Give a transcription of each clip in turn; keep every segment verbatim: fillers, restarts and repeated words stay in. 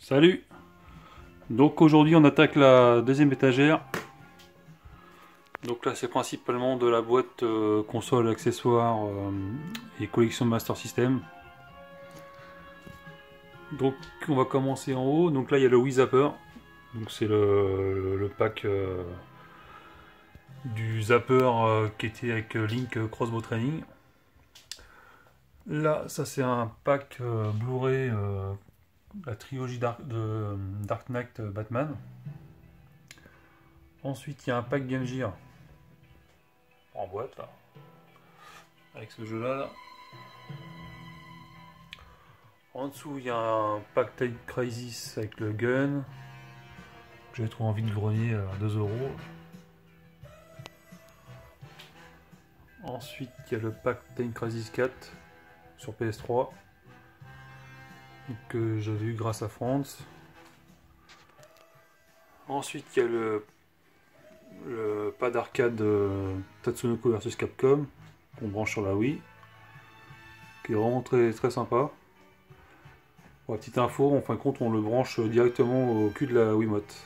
Salut! Donc aujourd'hui on attaque la deuxième étagère. Donc là c'est principalement de la boîte euh, console, accessoires euh, et collection de Master System. Donc on va commencer en haut. Donc là il y a le Wii Zapper. Donc c'est le, le pack euh, du Zapper euh, qui était avec Link Crossbow Training. Là ça c'est un pack euh, Blu-ray euh, la trilogie Dark, de Dark Knight Batman. Ensuite, il y a un pack Game Gear en boîte là, avec ce jeu là, là. En dessous, il y a un pack Time Crisis avec le gun que j'ai trouvé en vide-grenier à deux euros. Ensuite, il y a le pack Time Crisis quatre sur P S trois que j'avais eu grâce à France. Ensuite, il y a le, le pad arcade euh, Tatsunoko versus Capcom qu'on branche sur la Wii, qui est vraiment très, très sympa. Pour la petite info, en fin de compte, on le branche directement au cul de la Wiimote.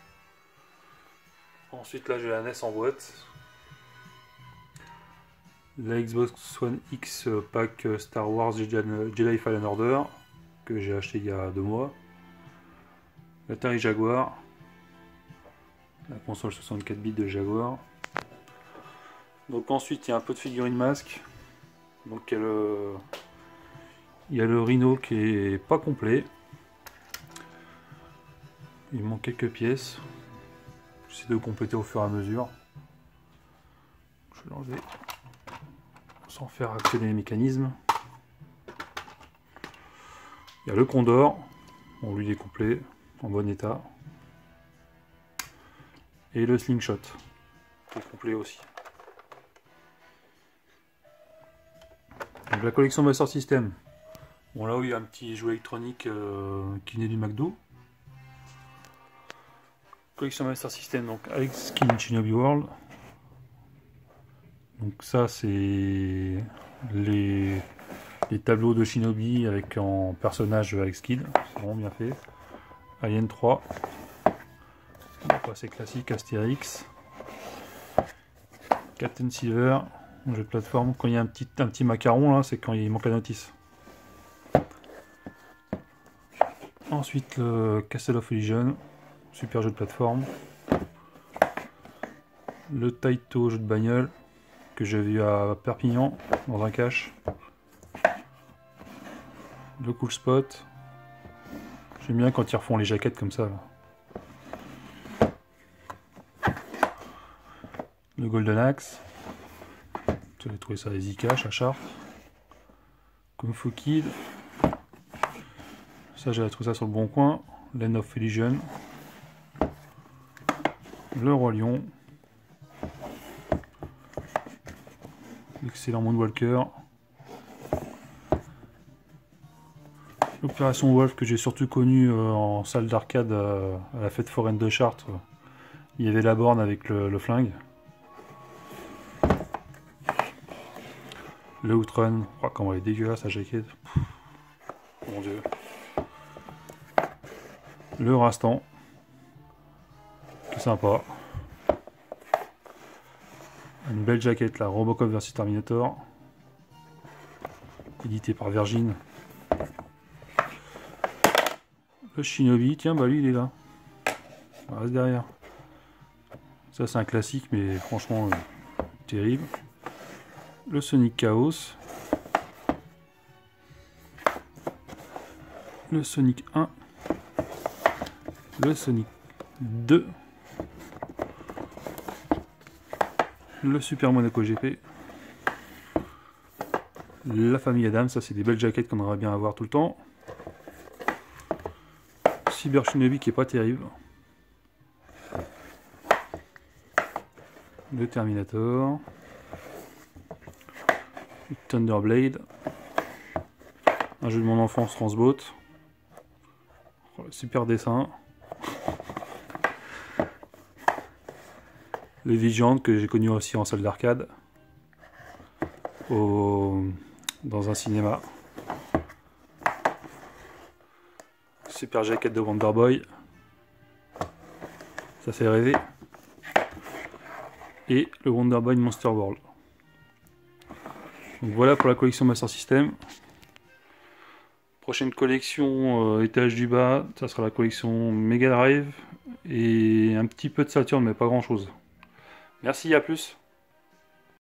Ensuite, là, j'ai la N E S en boîte. La Xbox One X pack Star Wars Jedi Fallen Order que j'ai acheté il y a deux mois. L'Atari Jaguar, la console soixante-quatre bits de Jaguar. Donc ensuite il y a un peu de figurines masques. Donc il y a le, il y a le Rhino qui est pas complet. Il manque quelques pièces. J'essaie de compléter au fur et à mesure. Je vais l'enlever sans faire actionner les mécanismes. Il y a le Condor, bon lui il est complet, en bon état. Et le Slingshot, qui est complet aussi. Donc la collection Master System. Bon là où il y a un petit jouet électronique euh, qui naît du McDo. Collection Master System, donc avec Skin Shinobi World. Donc ça c'est les... les tableaux de Shinobi avec en personnage avec skin, c'est vraiment bien fait. Alien trois, c'est classique. Astérix, Captain Silver, jeu de plateforme. Quand il y a un petit, un petit macaron là, c'est quand il manque la notice. Ensuite le Castle of Illusion, super jeu de plateforme. Le Taito, jeu de bagnole que j'ai vu à Perpignan dans un cache. Le Cool Spot. J'aime bien quand ils refont les jaquettes comme ça. Là. Le Golden Axe. J'avais trouvé ça à Easycash à Chartres. Kung Fu Kid. Ça j'avais trouvé ça sur le Bon Coin. Land of Illusion. Le Roi Lion. L'excellent Moonwalker. L'opération Wolf que j'ai surtout connue euh, en salle d'arcade euh, à la fête foraine de Chartres. Il y avait la borne avec le, le flingue. Le Outrun, oh, comment elle est dégueulasse sa jaquette. Pff, mon dieu. Le Rastan, qui est sympa. Une belle jaquette là, Robocop versus Terminator. Édité par Virgin. Le Shinobi, tiens, bah lui il est là. Il reste derrière. Ça c'est un classique, mais franchement euh, terrible. Le Sonic Chaos. Le Sonic un. Le Sonic deux. Le Super Monaco G P. La famille Adam, ça c'est des belles jaquettes qu'on aimerait bien avoir tout le temps. Cyber Shinobi qui est pas terrible. Le Terminator. Le Thunderblade. Un jeu de mon enfance, Transbot. Oh, super dessin. Le Vigilant que j'ai connu aussi en salle d'arcade. Au... Dans un cinéma. super jaquette de Wonder Boy. Ça fait rêver. Et le Wonder Boy Monster World. Donc voilà pour la collection Master System. Prochaine collection, euh, étage du bas, ça sera la collection Mega Drive. Et un petit peu de Saturn, mais pas grand chose. Merci, à plus.